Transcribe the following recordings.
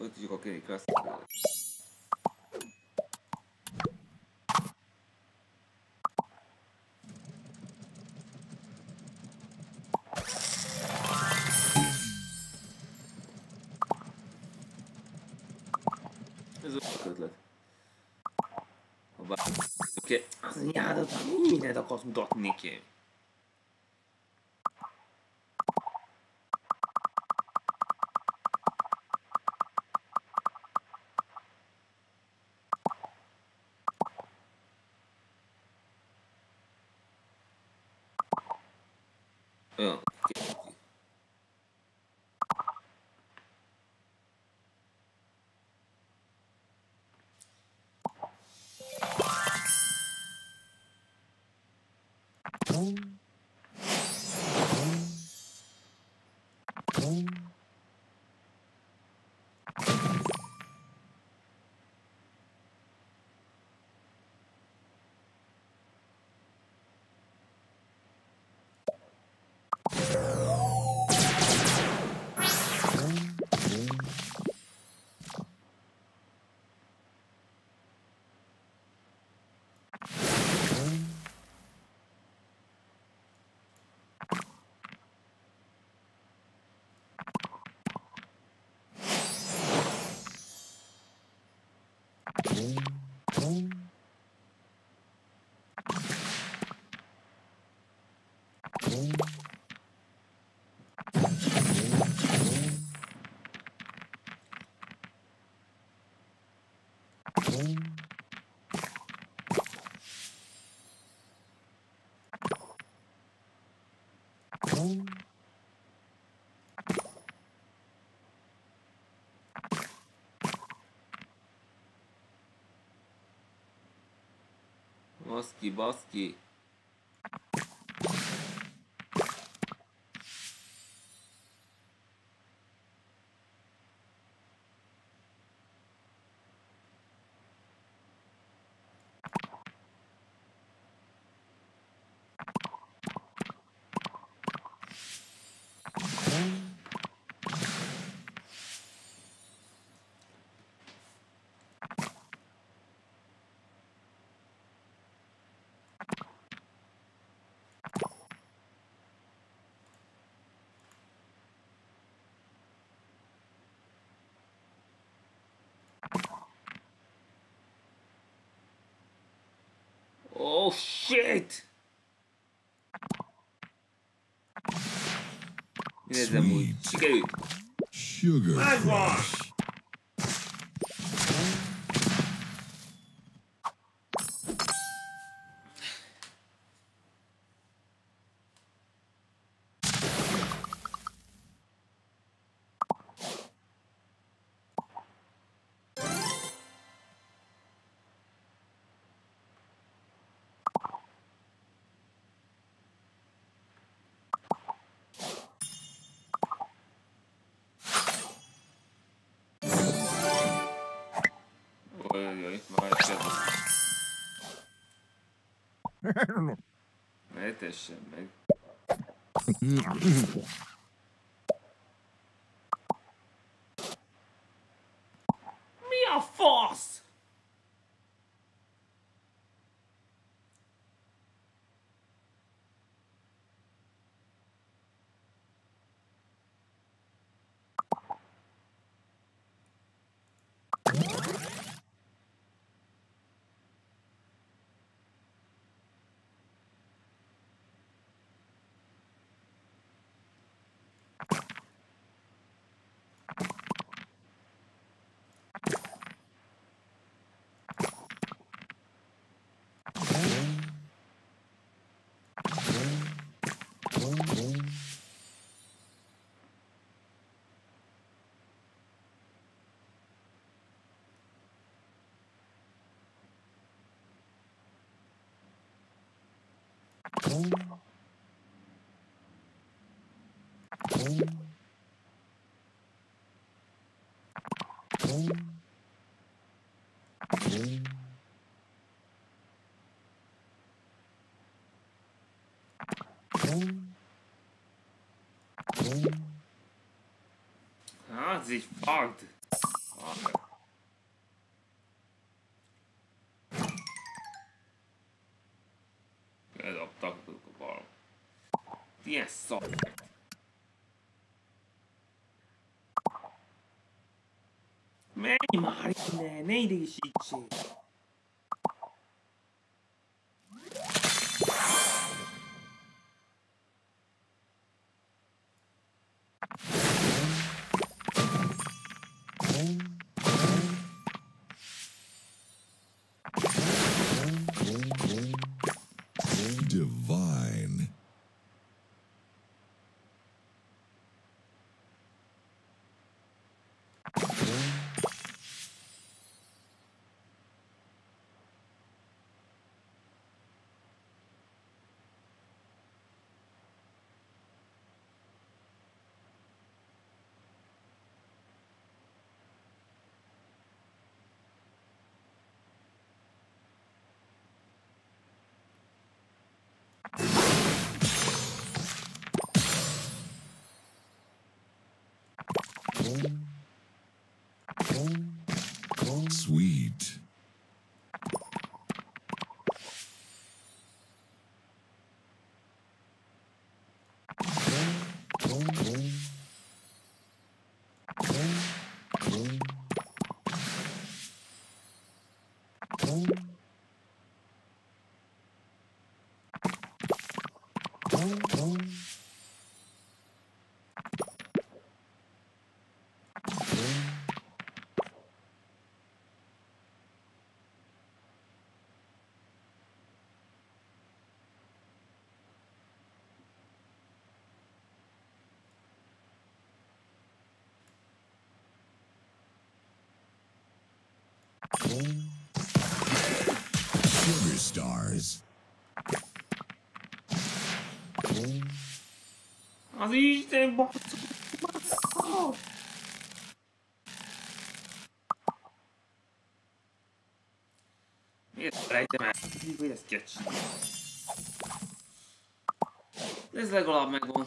Folytatjuk a Candy Crush-t. Ez az ötlet. Ha bármi oké, az nyádat mindent akarsz mutatni ki. Ja, oké. Baszki, baszki. Oh shit! Nézzem úgy. Sikerült! Megvan! Ojjjj, már kezdem. Ne tessen meg. Mi a fasz? Hát, ez így fucked. Eldobtak a bal. Ilyen szar. Menj már innen, ne idegesítsél! Divine. Sweet. Sugar stars. Az Isten basszus! Miért felejtem el? Mindig, hogy ezt kell csinálni. Ez legalább megvan.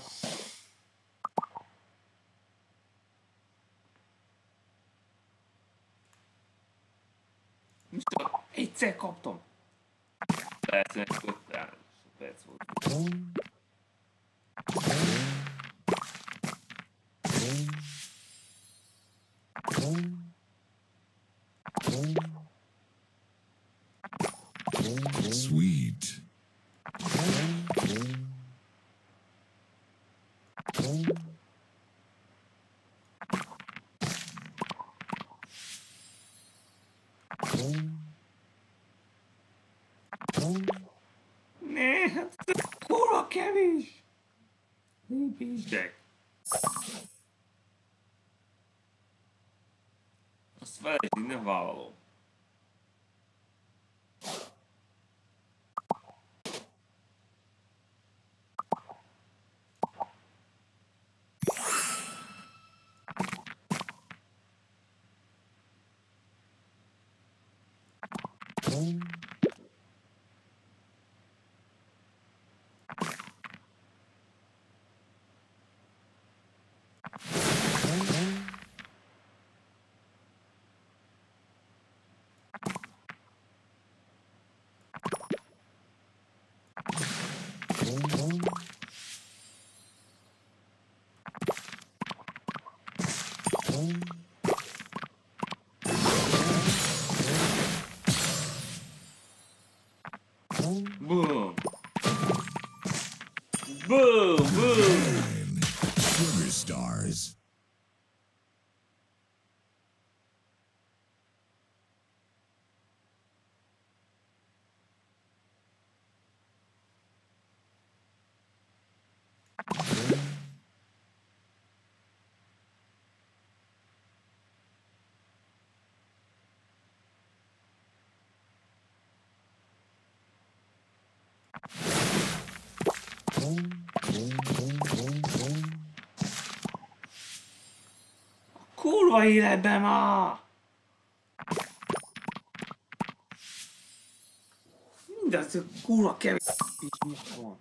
Micsoda? Egyszer kaptam. Persze, nem perc volt. Sweet. Ne, hát ez kurva kevés! Lépések! Azt felejti, nem vállalom. Boom! Boom! Boom! Divine. Sugar stars. Kurva életben már! Mindaz kurva kevés is van.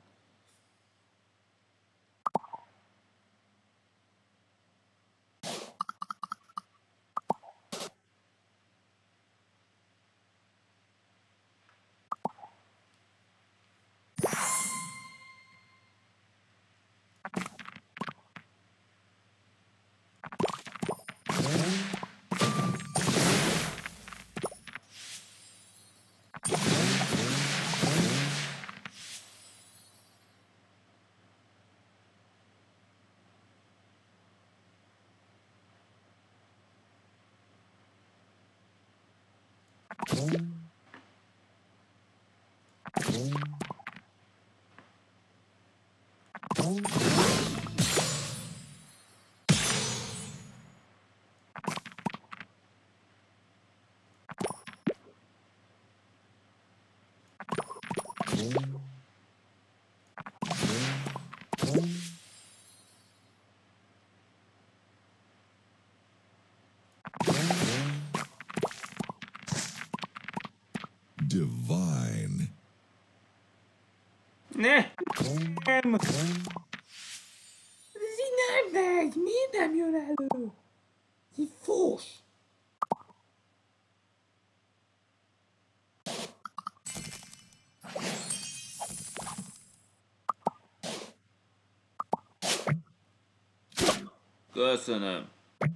Divine. Ne? Nem. Ez így nem megy! Miért nem jön elő? Ez így fos! Köszönöm.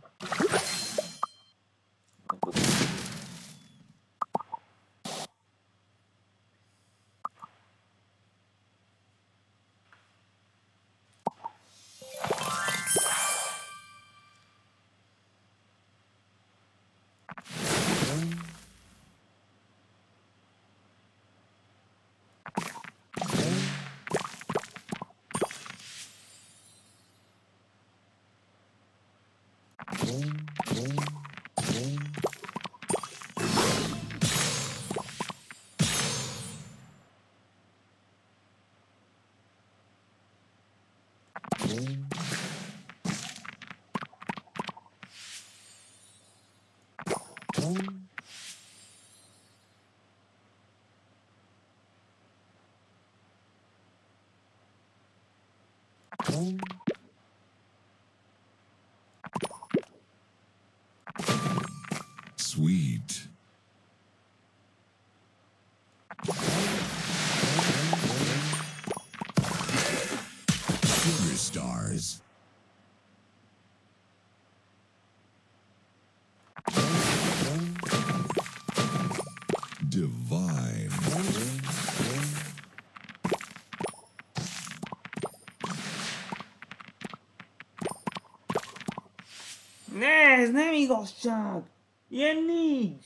Sweet. Sugar stars. Divine. Ne, ez nem igazság! Ilyen nincs!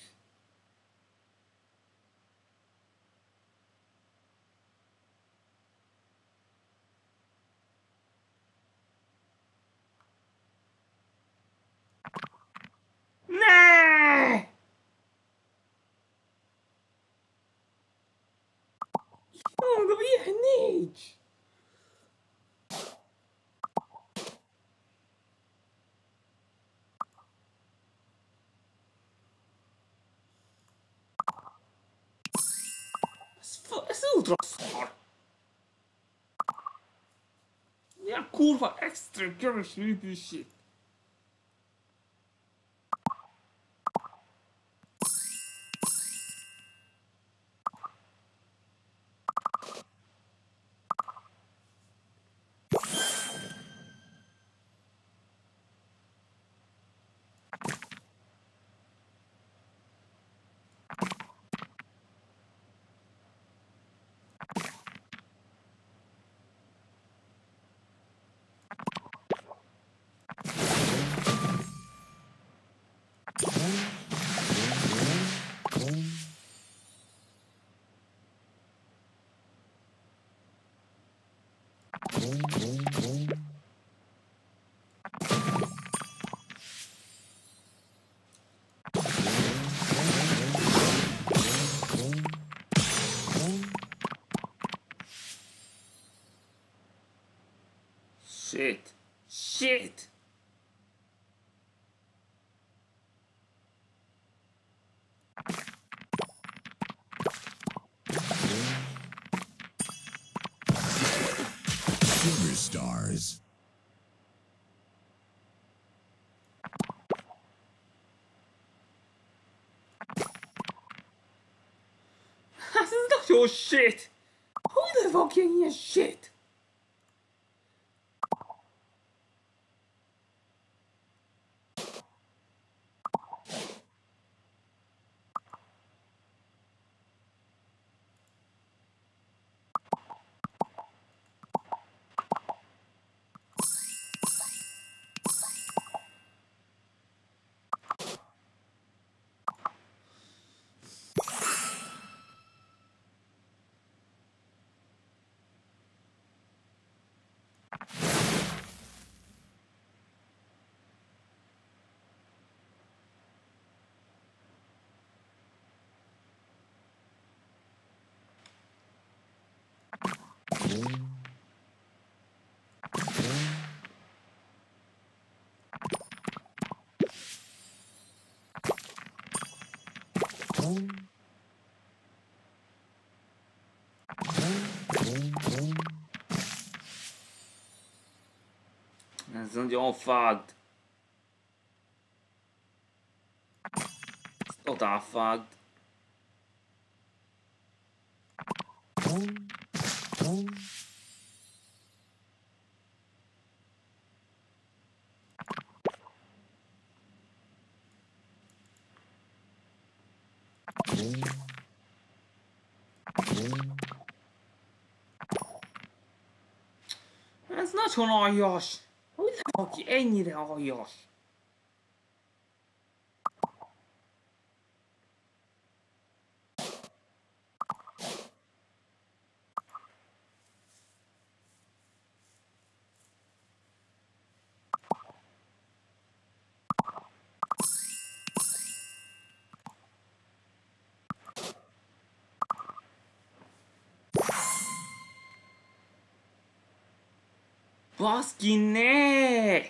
Ne! Mondom, ilyen nincs! Ez ultra szar! Ilyen kurva extrém kevés működését! Shit! Shit! Sugar stars. Ez nagyon shit! Hogy lehet valaki ilyen shit? Ez nagyon fagd. Ez totál fagd. Ez nagyon aljas! Hogy lehet, aki ennyire aljas? Baszki, ne!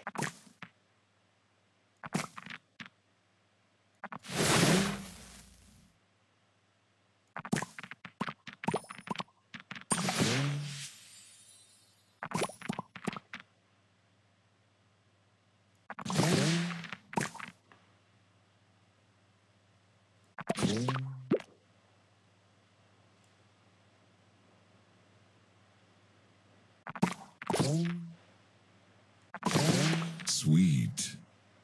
Sweet.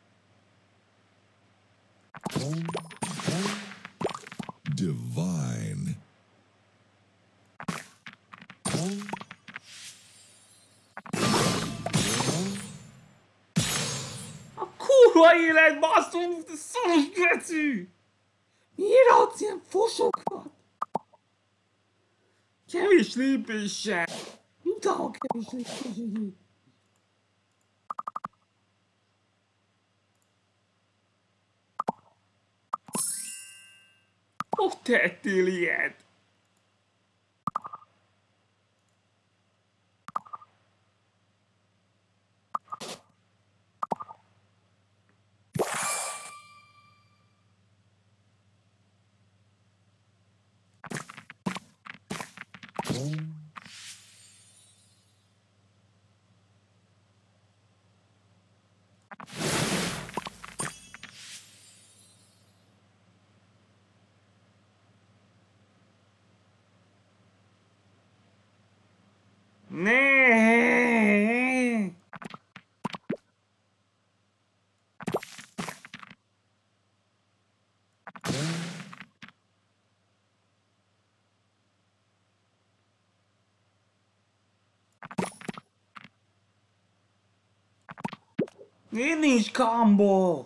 Divine. A kurva élet, basszom, te szaros geci! Miért adsz ilyen fosokat? Kevés lépéssel! Utána kevés lépéssel! Hogy tettél ilyet? Ne! Én nincs combo!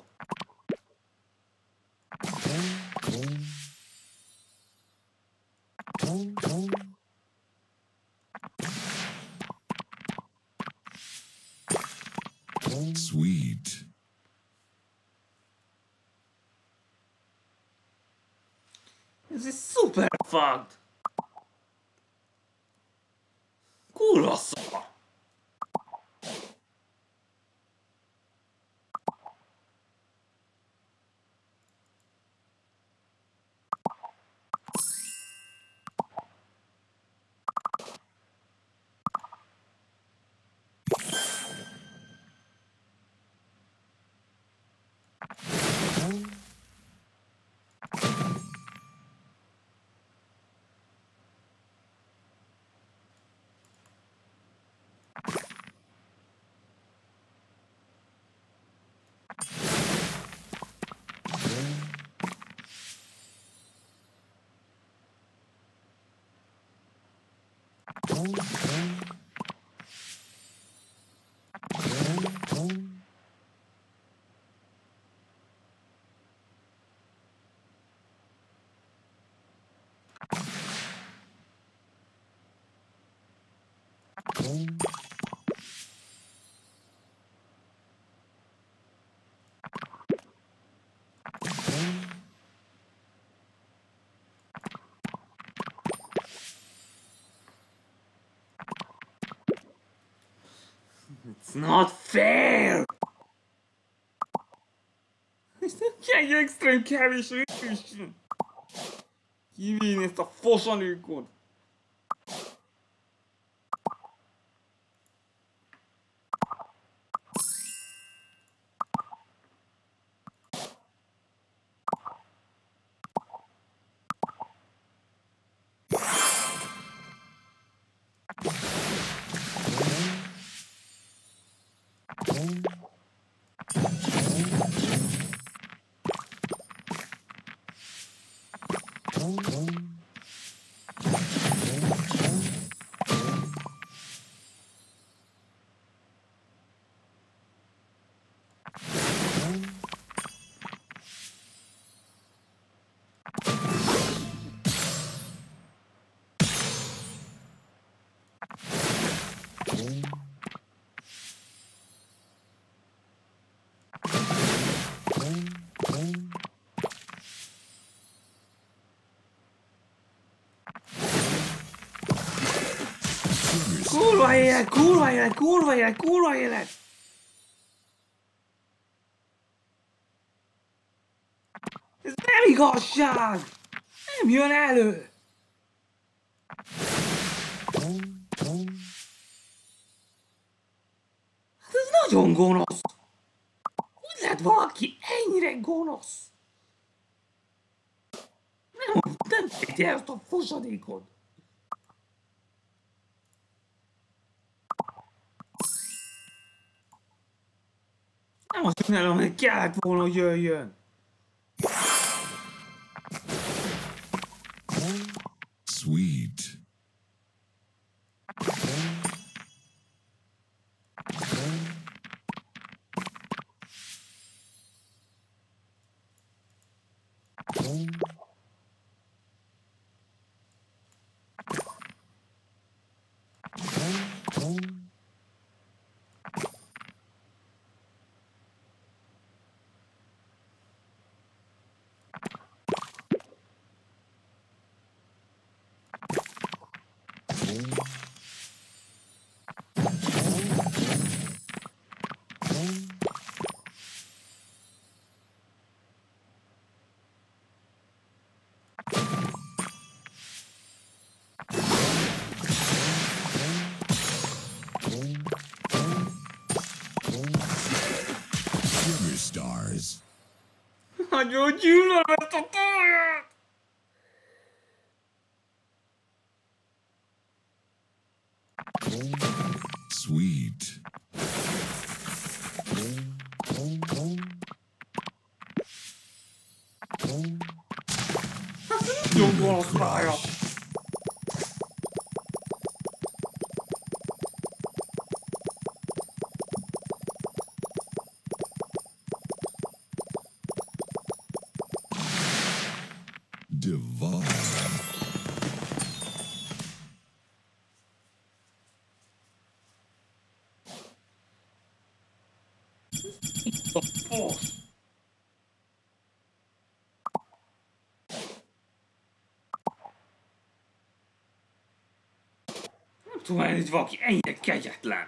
Sweet. Ez egy szuper fagd! Kurva szar! It's not fair! És nem kell extrém kevés lépés. Kivinni ezt a fosanőkot! Kurva élet, kurva élet, kurva élet, kurva élet! Ez nem igazság! Nem jön elő! Hát ez nagyon gonosz! Hogy lehet valaki ennyire gonosz? Nem tegye ezt a fosadékot! Nem azt csinálom, hogy kellett volna, hogy jöjjön! Sweet. Sugar stars. Nagyon gyűlöm ezt a pályát! Sweet. Nagyon gonosz pálya! Divine. Fasz! Nem tudom elni, hogy valaki ennyire kegyetlen!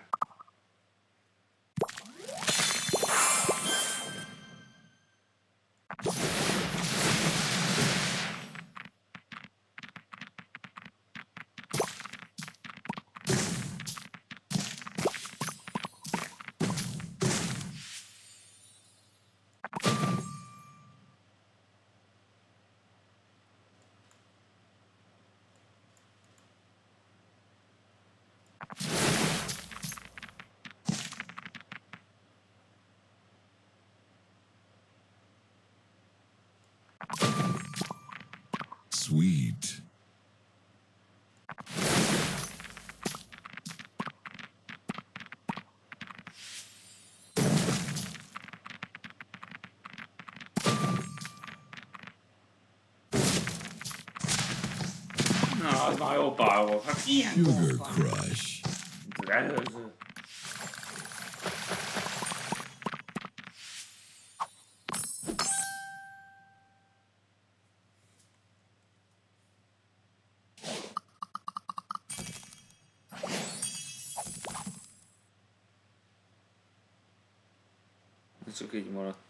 Sweet. Na, az már jó pálya volt. Hát ilyen Sugar volt. crush. Az előző. Ez csak így maradt.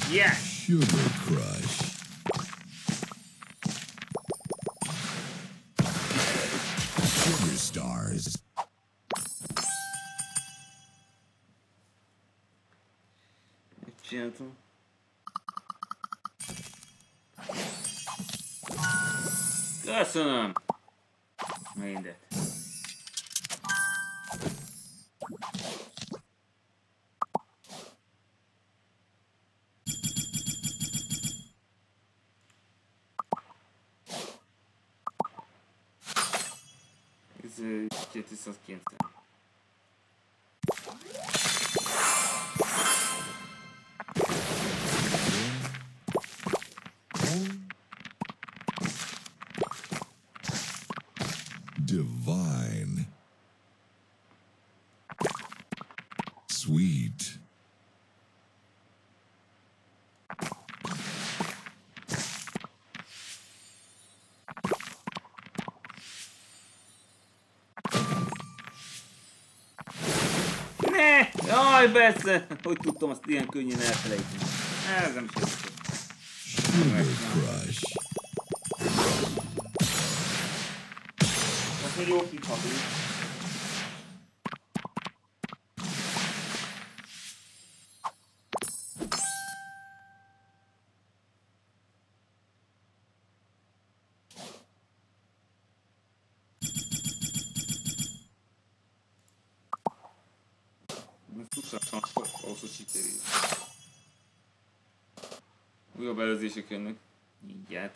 Yes! Sugar Crush. Sugar Stars. Megcsináltam. Köszönöm! Mindet. Ez 290. Divine. Sweet. Ne! Jaj, persze! Hogy tudtam azt ilyen könnyen elfelejteni? Ez nem is Sugar Crush. azt mondja, jó kifagó. Túlságosan sok ahhoz, hogy sikerül. Újabb előzések jönnek. Mindjárt.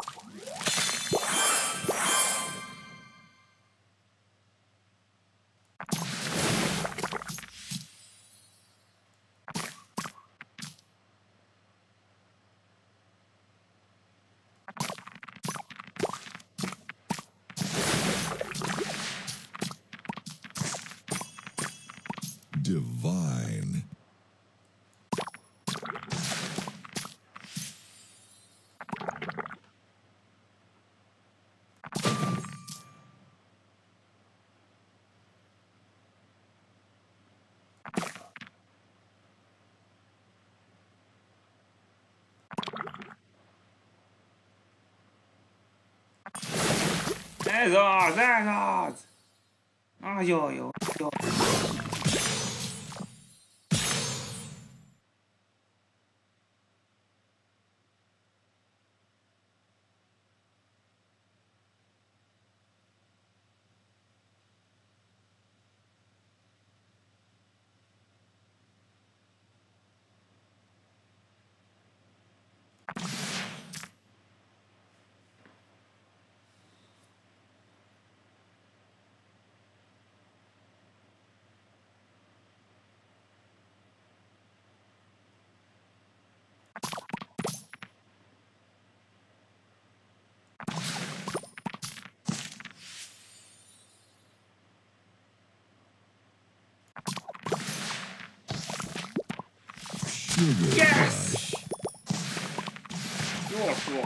Divine. Ez az! Ez az! Nagyon jó! Jó. Sugar Yes! Crush. Jó szó!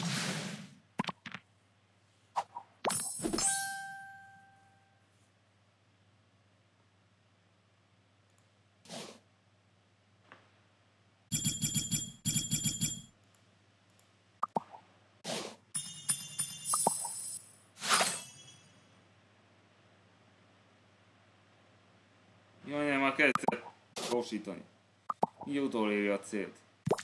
Jaj, nem, már kezdett gyorsítani. Így utolérje a célt.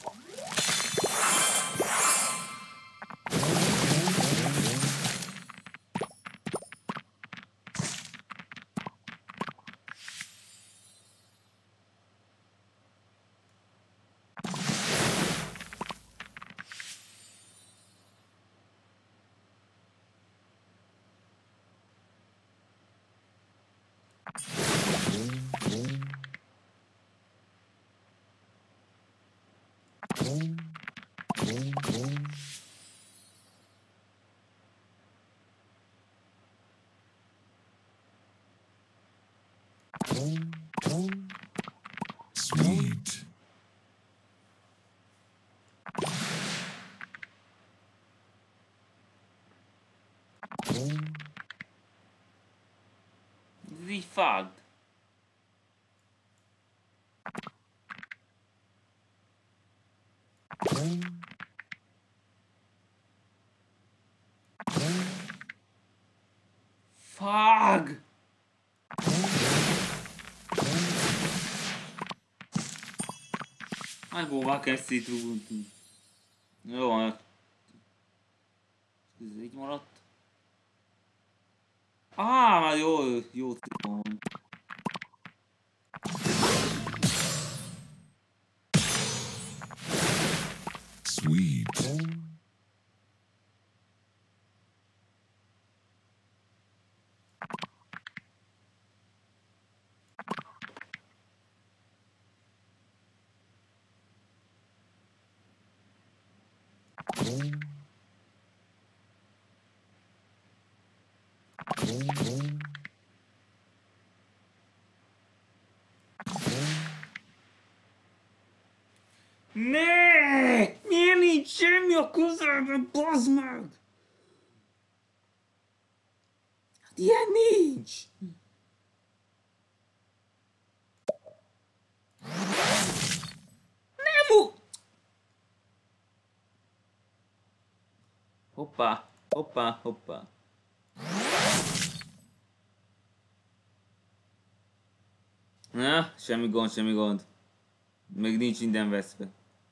Sweet. Ez így fagd. Fag! Megóval kezdték rúgni. Jó van. Ez így maradt. Már jó van. Sweet. Ne! Miért nincs semmi a közelben, bazd meg! Hát ilyen nincs! Nem! Hoppá, hoppá, hoppá. Na, semmi gond, semmi gond. Még nincs minden veszve.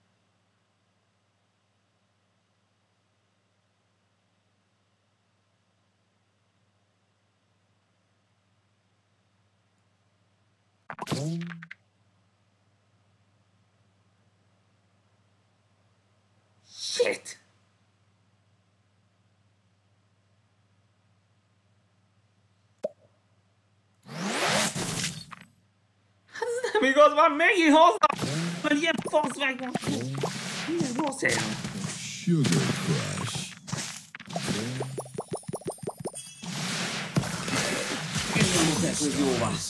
Shit! Ez nem igaz, már megint hozzá! Mert ilyen fasz megvan! Milyen rossz helyen? Sugar Crush. Ez jó van.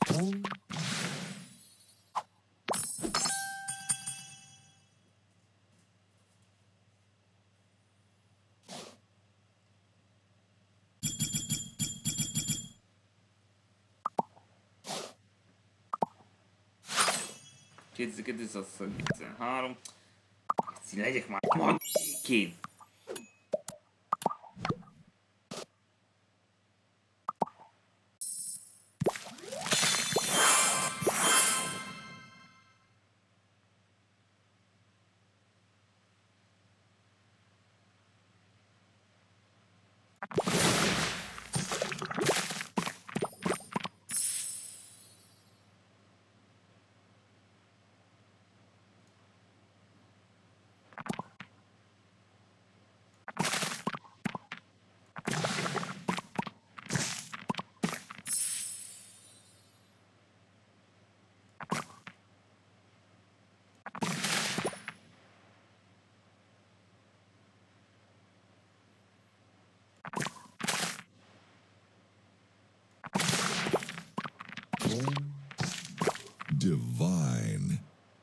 Három. Legyek már majd kén. Divine.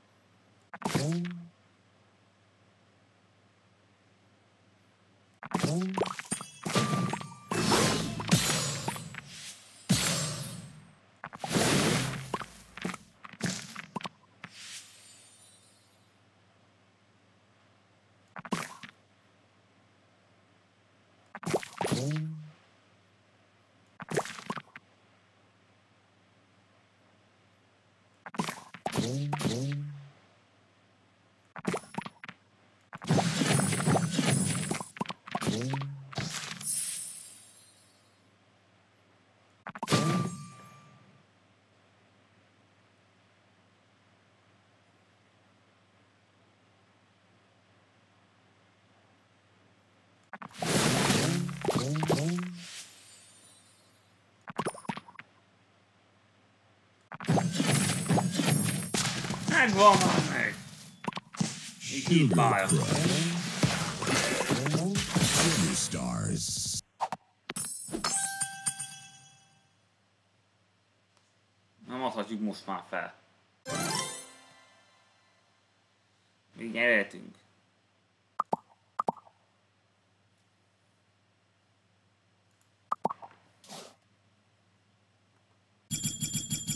Megvan már meg! Így Sugar hibája. Crush. Sugar Stars. Nem adhatjuk most már fel. Még nyerhetünk.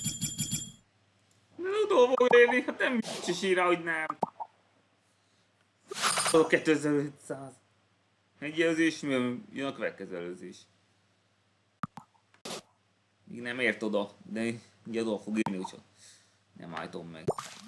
Nem tudom, hogy élni, hát nem vicces ír, hogy nem. 2500. Egy jelzés, jön a következő előzés. Még nem ért oda, de ugye oda fog érni, úgyhogy nem állítom meg.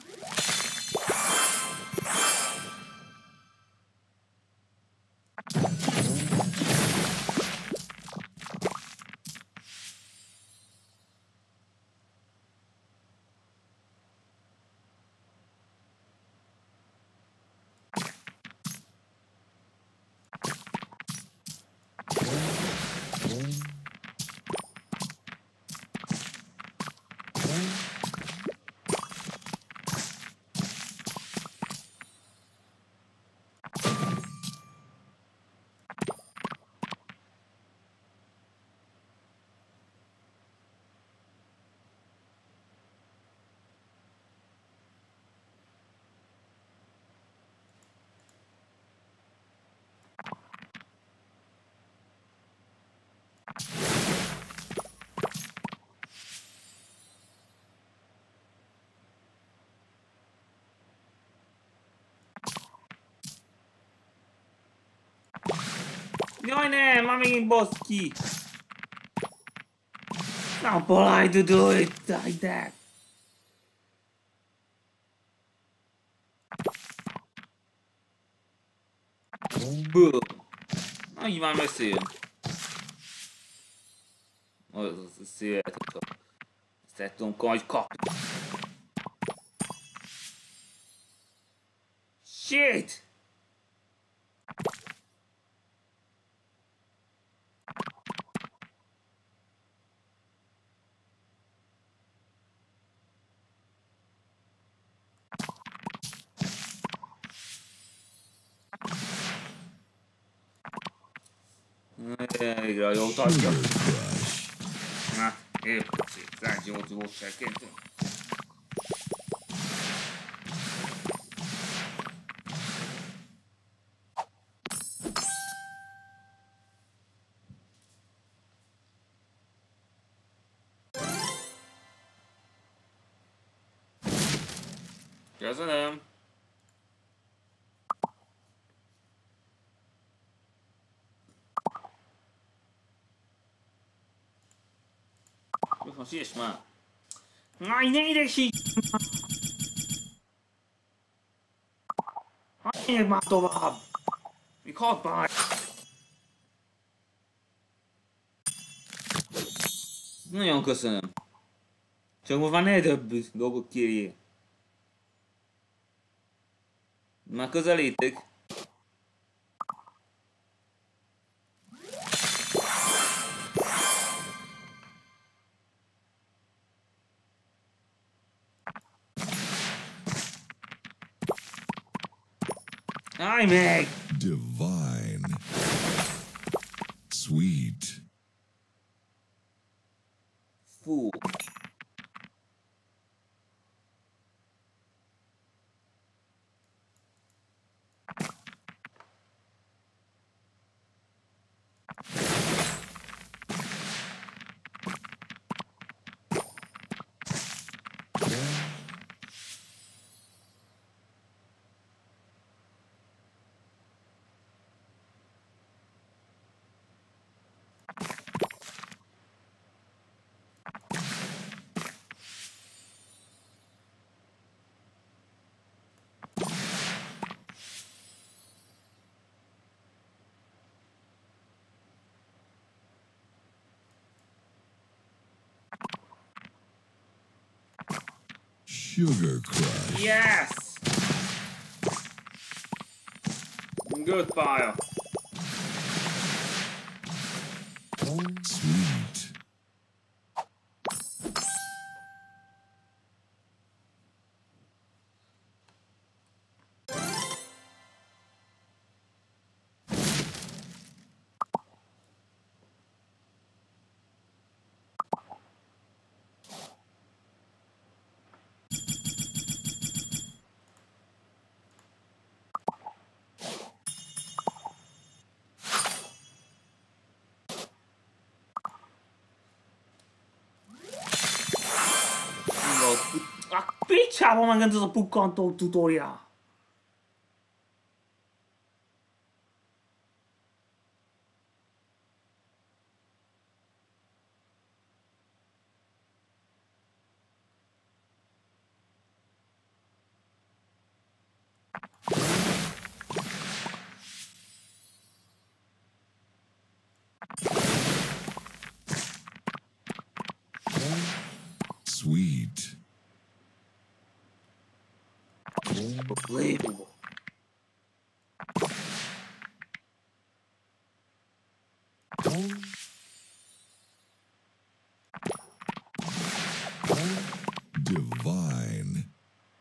Jaj nem, már megint basz ki! Not polite to do it like that! Boom! Na így már beszéljön. Az szélet, hogy ezt tudom majd kapni. Shit! Végre jó tartja. Na, épp szép, 108 volt serkentünk. Köszönöm. Most ilyes már. Aj, ne idegesíts! Menjek már tovább! Még 6 már! Nagyon köszönöm. Csak most már ne több dolgot kérjél. Már közelítek. Állj meg! Divine. Sweet. Fú. Sugar Crush. Yes! Good fire. Sweet. A picsában megint ez a pukkantó tutoriál. Sweet. Unbelievable. Divine.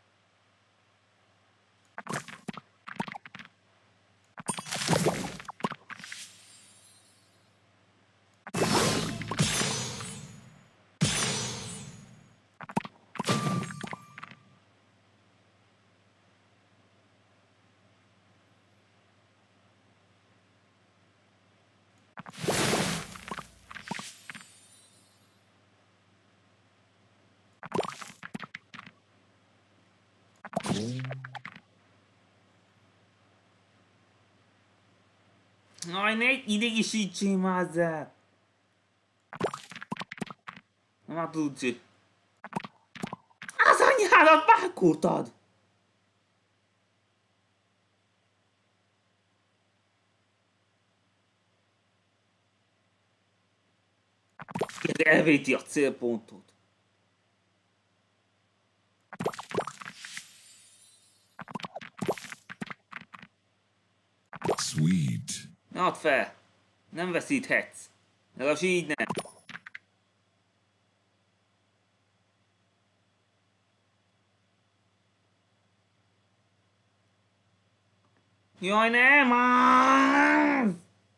Aj, ne idegesítsél már ezzel! Nem tudsz. Az anyádat vágódtad! Elvéti a célpontot. Sweet. Ne add fel! Nem veszíthetsz. Legalábbis így nem. Jaj, nem már!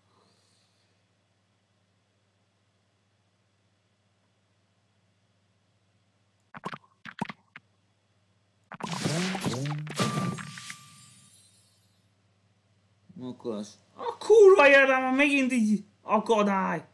Mukas. A kurva életem, megint így akadály!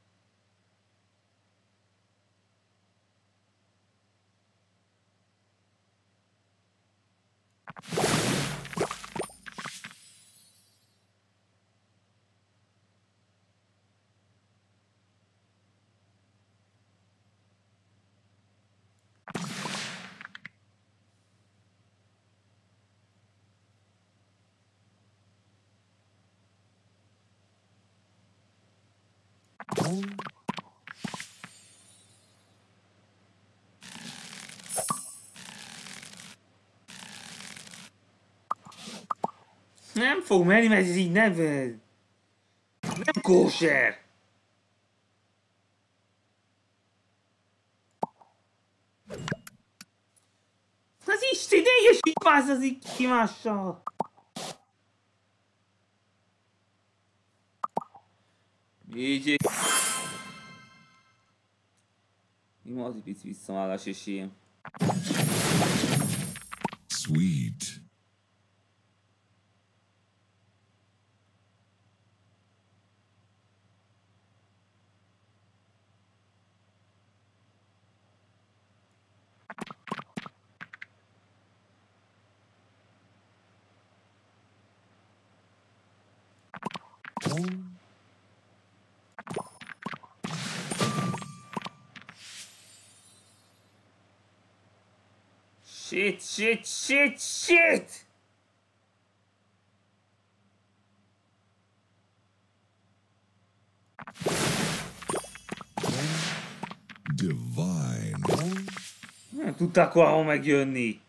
Nem fog menni, mert ez így neved. Nem kóser. Az Isten, idegesít már az egymással. Így. Ima az egy pici visszavállás és ilyen. Sweet. Shit! Divine. Nem tudták valahol megjönni.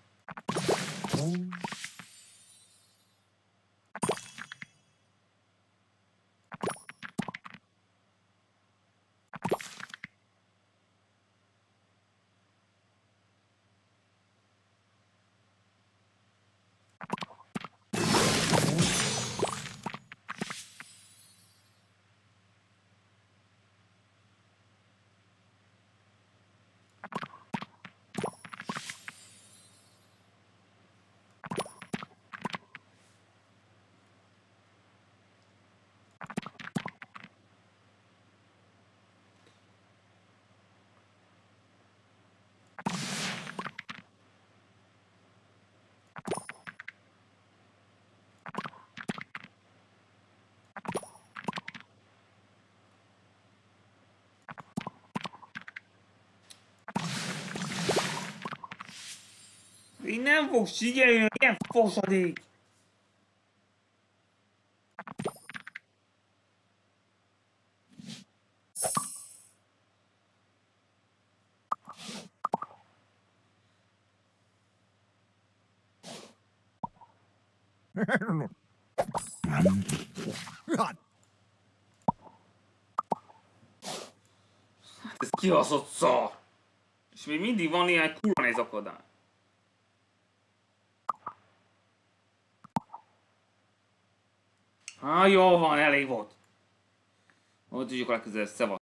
Így nem fog sikerülni, ilyen fosadék. Hát ez kibaszott szar! És még mindig van ilyen kurva néz akadály. Jó van, elég volt. Hogy tudjuk legközelebb, szevasz.